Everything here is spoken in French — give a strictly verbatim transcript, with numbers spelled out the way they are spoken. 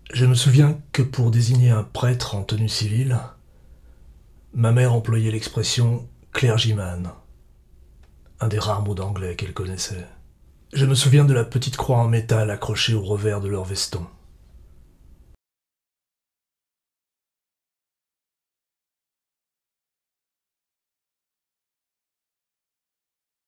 Je me souviens que pour désigner un prêtre en tenue civile, ma mère employait l'expression clergyman, un des rares mots d'anglais qu'elle connaissait. Je me souviens de la petite croix en métal accrochée au revers de leur veston.